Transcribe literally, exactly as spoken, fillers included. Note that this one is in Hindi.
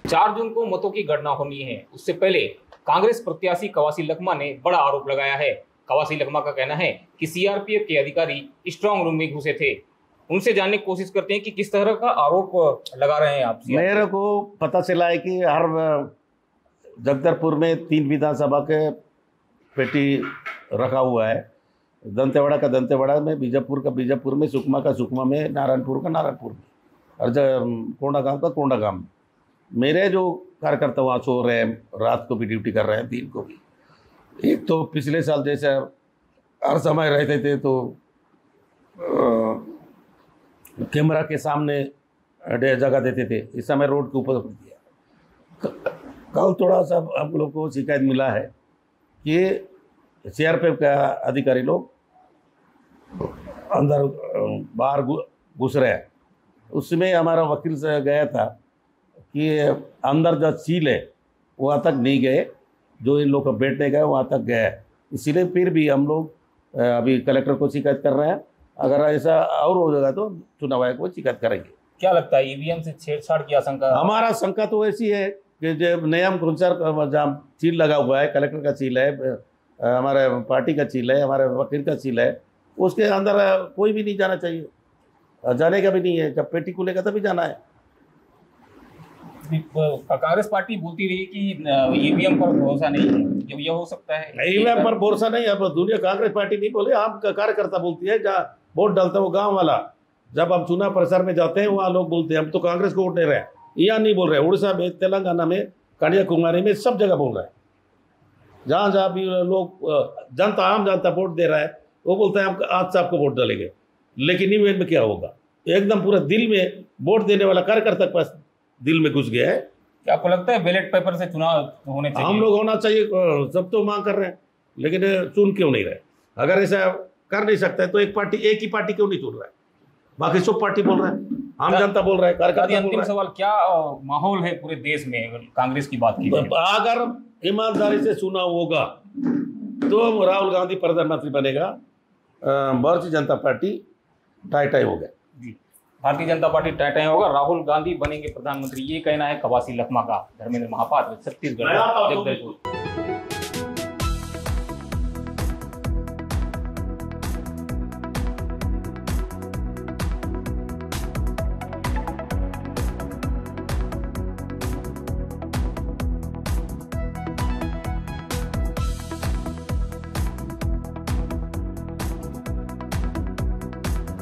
चार जून को मतों की गणना होनी है। उससे पहले कांग्रेस प्रत्याशी कवासी लखमा ने बड़ा आरोप लगाया है। कवासी लखमा का कहना है कि सीआरपीएफ के अधिकारी स्ट्रांग रूम में घुसे थे। उनसे जानने की कोशिश करते हैं कि किस तरह का आरोप लगा रहे हैं आप। मेरे को पता चला है कि हर जगदलपुर में तीन विधानसभा के पेटी रखा हुआ है। दंतेवाड़ा का दंतेवाड़ा में, बीजापुर का बीजापुर में, सुकमा का सुकमा में, नारायणपुर का नारायणपुर में और कोंडागांव का कोंडागांव में। मेरे जो कार्यकर्ता वहाँ सो रहे हैं, रात को भी ड्यूटी कर रहे हैं, दिन को भी। एक तो पिछले साल जैसे हर समय रहते थे तो कैमरा के सामने जगह देते थे, इस समय रोड के ऊपर दिया। कल थोड़ा सा हम लोग को शिकायत मिला है कि सीआरपीएफ का अधिकारी लोग अंदर बाहर घुस रहे हैं। उसमें हमारा वकील से गया था कि अंदर जो सील है वहाँ तक नहीं गए, जो इन लोग को बैठने गए वहाँ तक गए। इसीलिए फिर भी हम लोग अभी कलेक्टर को शिकायत कर रहे हैं। अगर ऐसा और हो जाएगा तो चुनाव आयोग को शिकायत करेंगे। क्या लगता है ईवीएम से छेड़छाड़ की आशंका? हमारा शंका तो ऐसी है कि जो नियम के अनुसार जहाँ सील लगा हुआ है, कलेक्टर का सील है, हमारे पार्टी का सील है, हमारे वकील का सील है, उसके अंदर कोई भी नहीं जाना चाहिए, जाने का भी नहीं है। जब पेटी खुलेगा तभी जाना है। कांग्रेस पार्टी बोलती रही कि ईवीएम पर भरोसा नहीं है, जब यह हो सकता है ईवीएम पर भरोसा नहीं। अब दुनिया कांग्रेस पार्टी नहीं बोले, आप कार्यकर्ता बोलती है। जहाँ वोट डालता है वो गांव वाला, जब हम चुनाव प्रचार में जाते हैं वहाँ लोग बोलते हैं हम तो कांग्रेस को वोट दे रहे हैं। यहाँ नहीं बोल रहे, उड़ीसा में, तेलंगाना में, कन्याकुमारी में, सब जगह बोल रहे हैं। जहाँ जहाँ भी लोग जनता, आम जनता वोट दे रहा है, वो बोलते हैं हम आज से आपको वोट डालेंगे। लेकिन ईवीएम में क्या होगा? एकदम पूरा दिल में वोट देने वाला कार्यकर्ता के पास दिल में घुस गया है। क्या आपको लगता है बैलेट पेपर से चुनाव होने चाहिए? हम लोग होना चाहिए, सब तो मांग कर रहे हैं, लेकिन चुन क्यों नहीं रहे? अगर ऐसा कर नहीं सकता है तो एक पार्टी, एक ही पार्टी क्यों नहीं चुन रहा है? बाकी सब पार्टी बोल रहे हैं, आम जनता बोल रहा है, कार्यकर्ता। अंतिम सवाल, क्या माहौल है पूरे देश में अगर कांग्रेस की बात की जाए? अगर ईमानदारी से चुनाव होगा तो राहुल गांधी प्रधानमंत्री बनेगा। Bharatiya Janata party tie tie हो गया। जी, Bharatiya Janata party tie tie होगा, राहुल गांधी बनेंगे प्रधानमंत्री, ये कहना है कवासी लखमा का। धर्मेंद्र महापात्र, छत्तीसगढ़, जगदलपुर।